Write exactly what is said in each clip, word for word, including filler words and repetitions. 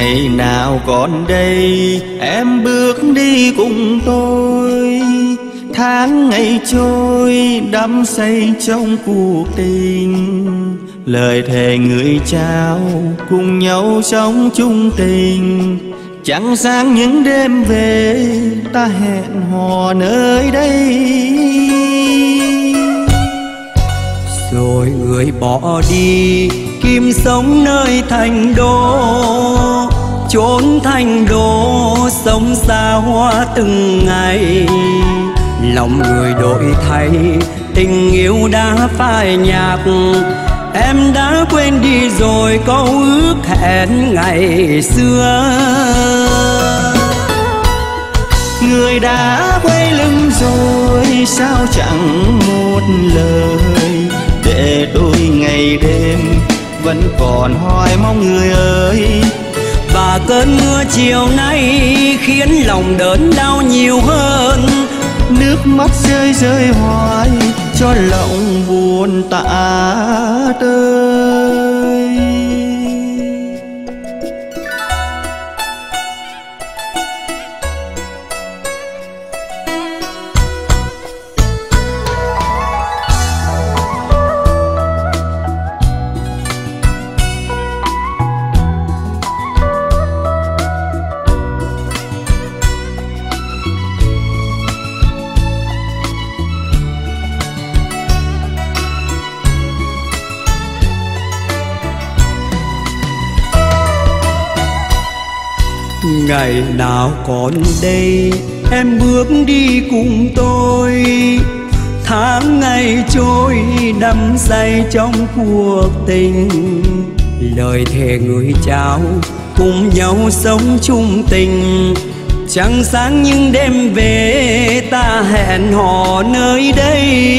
Ngày nào còn đây em bước đi cùng tôi, tháng ngày trôi đắm say trong cuộc tình. Lời thề người trao cùng nhau sống chung tình, chẳng sáng những đêm về ta hẹn hò nơi đây. Rồi người bỏ đi kiếm sống nơi thành đô, chốn thành đô sống xa hoa từng ngày. Lòng người đổi thay tình yêu đã phai nhạt, em đã quên đi rồi câu ước hẹn ngày xưa. Người đã quay lưng rồi sao chẳng một lời, để tôi ngày đêm vẫn còn hoài mong người ơi. Và cơn mưa chiều nay khiến lòng đớn đau nhiều hơn, nước mắt rơi rơi hoài cho lòng buồn tả tơi. Ngày nào còn đây em bước đi cùng tôi, tháng ngày trôi đắm say trong cuộc tình. Lời thề người trao cùng nhau sống chung tình, chẳng sáng nhưng đêm về ta hẹn hò nơi đây.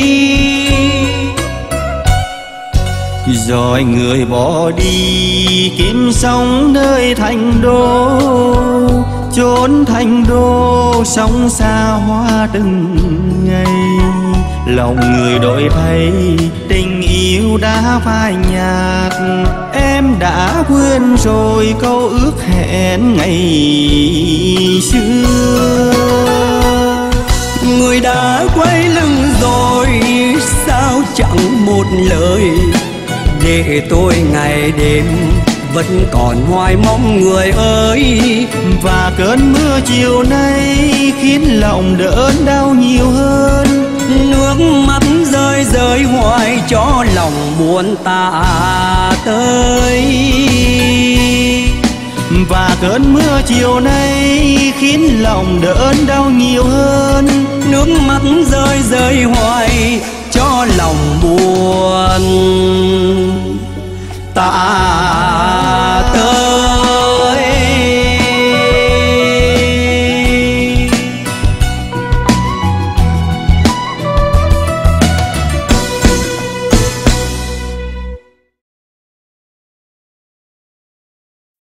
Rồi người bỏ đi kiếm sống nơi thành đô, chốn thành đô sống xa hoa từng ngày. Lòng người đổi thay tình yêu đã phai nhạt, em đã quên rồi câu ước hẹn ngày xưa. Người đã quay lưng rồi sao chẳng một lời, để tôi ngày đêm vẫn còn hoài mong người ơi. Và cơn mưa chiều nay khiến lòng đớn đau nhiều hơn, nước mắt rơi rơi hoài cho lòng buồn tả tơi. Và cơn mưa chiều nay khiến lòng đớn đau nhiều hơn, nước mắt rơi rơi hoài cho lòng buồn tả